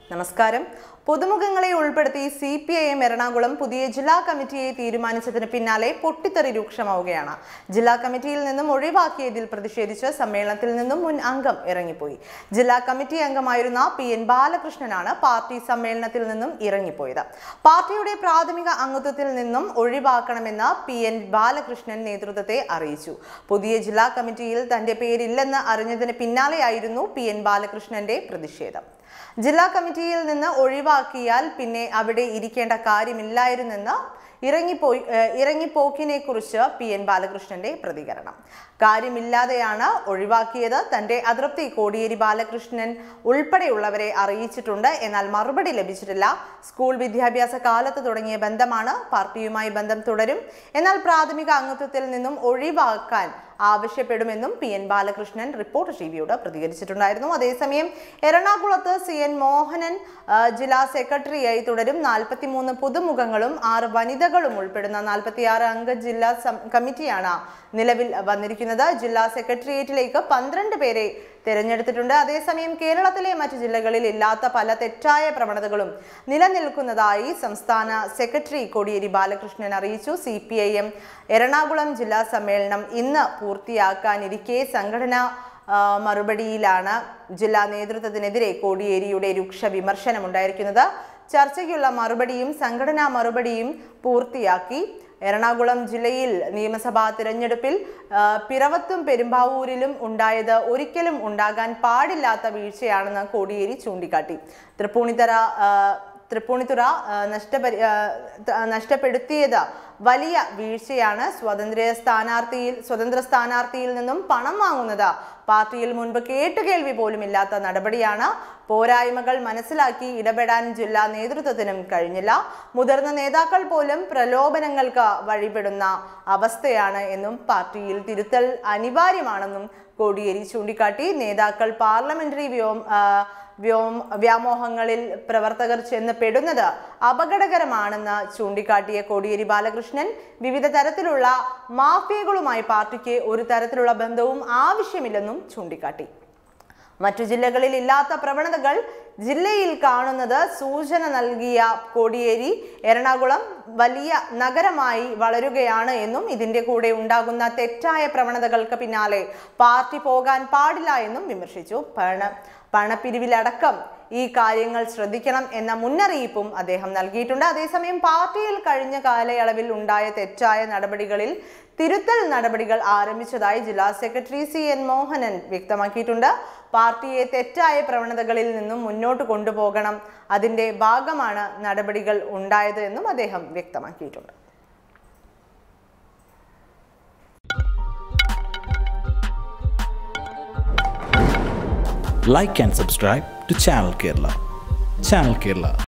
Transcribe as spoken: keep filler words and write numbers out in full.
നമസ്കാരം. പൊതുമുഖങ്ങളെ ഉൾപ്പെടുത്തി C P I M Ernakulam പുതിയ ജില്ലാ കമ്മിറ്റിയെ തീരുമാനിച്ചതിന് പിന്നാലെ പൊട്ടിത്തെറി രൂക്ഷമാവുകയാണ്. ജില്ലാ കമ്മിറ്റിയിൽ നിന്നും ഒഴിവാക്കിയതിൽ പ്രതിഷേധിച്ച് സമ്മേളനത്തിൽ നിന്നും മുൻ അംഗം ഇറങ്ങിപ്പോയി. ജില്ലാ കമ്മിറ്റി അംഗമായിരുന്ന പി എൻ ബാലകൃഷ്ണനാണ് പാർട്ടി സമ്മേളനത്തിൽ നിന്നും ഇറങ്ങിപ്പോയത്. പാർട്ടിയുടെ പ്രാഥമിക അംഗത്വത്തിൽ നിന്നും ഒഴിവാക്കണമെന്ന് പി എൻ ബാലകൃഷ്ണൻ നേതൃത്വത്തെ അറിയിച്ചു. പുതിയ ജില്ലാ കമ്മിറ്റിയിൽ തന്റെ പേരില്ലെന്ന് അറിഞ്ഞതിന് പിന്നാലെയായിരുന്നു പി എൻ ബാലകൃഷ്ണന്റെ പ്രതിഷേധം. ജില്ലാ കമ്മിറ്റിയിൽ നിന്ന് ഒഴിവാക്കിയാൽ പിന്നെ അവിടെ ഇരിക്കേണ്ട കാര്യമില്ലായിരുന്നെന്ന് ഇറങ്ങിപ്പോയി ഇറങ്ങിപ്പോക്കിനെ കുറിച്ച് പി എൻ ബാലകൃഷ്ണന്റെ പ്രതികരണം. കാര്യമില്ലാതെയാണ് ഒഴിവാക്കിയത്. തന്റെ അതൃപ്തി കോടിയേരി ബാലകൃഷ്ണൻ ഉൾപ്പെടെയുള്ളവരെ അറിയിച്ചിട്ടുണ്ട്. എന്നാൽ മറുപടി ലഭിച്ചിട്ടില്ല. സ്കൂൾ വിദ്യാഭ്യാസ കാലത്ത് തുടങ്ങിയ ബന്ധമാണ്. പാർട്ടിയുമായി ബന്ധം തുടരും. എന്നാൽ പ്രാഥമിക അംഗത്വത്തിൽ നിന്നും ഒഴിവാക്കാൻ ആവശ്യപ്പെടുമെന്നും പി എൻ ബാലകൃഷ്ണൻ റിപ്പോർട്ട് ടിവിയോട് പ്രതികരിച്ചിട്ടുണ്ടായിരുന്നു. അതേസമയം എറണാകുളത്ത് സി എൻ മോഹനൻ ജില്ലാ സെക്രട്ടറിയായി തുടരും. നാൽപ്പത്തിമൂന്ന് പുതുമുഖങ്ങളും ആറ് വനിതകളും ഉൾപ്പെടുന്ന നാൽപ്പത്തിയാറ് അംഗ ജില്ലാ കമ്മിറ്റിയാണ് നിലവിൽ വന്നിരിക്കുന്നത്. ജില്ലാ സെക്രട്ടേറിയറ്റിലേക്ക് പന്ത്രണ്ട് പേരെ തിരഞ്ഞെടുത്തിട്ടുണ്ട്. അതേസമയം കേരളത്തിലെ മറ്റ് ജില്ലകളിൽ ഇല്ലാത്ത പല തെറ്റായ പ്രവണതകളും നിലനിൽക്കുന്നതായി സംസ്ഥാന സെക്രട്ടറി കോടിയേരി ബാലകൃഷ്ണൻ അറിയിച്ചു. C P I M Ernakulam ജില്ലാ സമ്മേളനം ഇന്ന് പൂർത്തിയാക്കാനിരിക്കെ സംഘടനാ മറുപടിയിലാണ് ജില്ലാ നേതൃത്വത്തിനെതിരെ കോടിയേരിയുടെ രൂക്ഷ വിമർശനമുണ്ടായിരിക്കുന്നത്. ചർച്ചയ്ക്കുള്ള മറുപടിയും സംഘടനാ മറുപടിയും പൂർത്തിയാക്കി. എറണാകുളം ജില്ലയിൽ നിയമസഭാ തിരഞ്ഞെടുപ്പിൽ പിറവത്തും പെരുമ്പാവൂരിലും ഉണ്ടായത് ഒരിക്കലും ഉണ്ടാകാൻ പാടില്ലാത്ത വീഴ്ചയാണെന്ന് കോടിയേരി ചൂണ്ടിക്കാട്ടി. തൃപ്പൂണിത്തറ തൃപ്പൂണിത്തുറ നഷ്ടപരി നഷ്ടപ്പെടുത്തിയത് വലിയ വീഴ്ചയാണ്. സ്വതന്ത്ര സ്ഥാനാർത്ഥിയിൽ സ്വതന്ത്ര സ്ഥാനാർത്ഥിയിൽ നിന്നും പണം വാങ്ങുന്നത് പാർട്ടിയിൽ മുൻപ് കേട്ടുകേൾവി പോലും ഇല്ലാത്ത നടപടിയാണ്. പോരായ്മകൾ മനസ്സിലാക്കി ഇടപെടാൻ ജില്ലാ നേതൃത്വത്തിനും കഴിഞ്ഞില്ല. മുതിർന്ന നേതാക്കൾ പോലും പ്രലോഭനങ്ങൾക്ക് വഴിപ്പെടുന്ന അവസ്ഥയാണ് എന്നും പാർട്ടിയിൽ തിരുത്തൽ അനിവാര്യമാണെന്നും കോടിയേരി ചൂണ്ടിക്കാട്ടി. നേതാക്കൾ പാർലമെന്ററി വ്യോം വ്യോം വ്യാമോഹങ്ങളിൽ പ്രവർത്തകർ ചെന്ന് പെടുന്നത് അപകടകരമാണെന്ന് ചൂണ്ടിക്കാട്ടിയ കോടിയേരി ബാലകൃഷ്ണൻ വിവിധ തരത്തിലുള്ള മാഫിയകളുമായി പാർട്ടിക്ക് ഒരു തരത്തിലുള്ള ബന്ധവും ആവശ്യമില്ലെന്നും ചൂണ്ടിക്കാട്ടി. മറ്റു ജില്ലകളിൽ ഇല്ലാത്ത പ്രവണതകൾ ജില്ലയിൽ കാണുന്നത് സൂചന നൽകിയ കോടിയേരി എറണാകുളം വലിയ നഗരമായി വളരുകയാണ് എന്നും ഇതിന്റെ കൂടെ ഉണ്ടാകുന്ന തെറ്റായ പ്രവണതകൾക്ക് പിന്നാലെ പാർട്ടി പോകാൻ പാടില്ല എന്നും വിമർശിച്ചു. പണ പണപ്പിരിവിലടക്കം ഈ കാര്യങ്ങൾ ശ്രദ്ധിക്കണം എന്ന മുന്നറിയിപ്പും അദ്ദേഹം നൽകിയിട്ടുണ്ട്. അതേസമയം പാർട്ടിയിൽ കഴിഞ്ഞ കാലയളവിൽ ഉണ്ടായ തെറ്റായ നടപടികളിൽ തിരുത്തൽ നടപടികൾ ആരംഭിച്ചതായി ജില്ലാ സെക്രട്ടറി സി എൻ മോഹനൻ വ്യക്തമാക്കിയിട്ടുണ്ട്. പാർട്ടിയെ തെറ്റായ പ്രവണതകളിൽ നിന്നും മുന്നോട്ട് കൊണ്ടുപോകണം. അതിന്റെ ഭാഗമാണ് നടപടികൾ ഉണ്ടായത് എന്നും അദ്ദേഹം വ്യക്തമാക്കിയിട്ടുണ്ട്. Like and subscribe to Channel Kerala. Channel Kerala,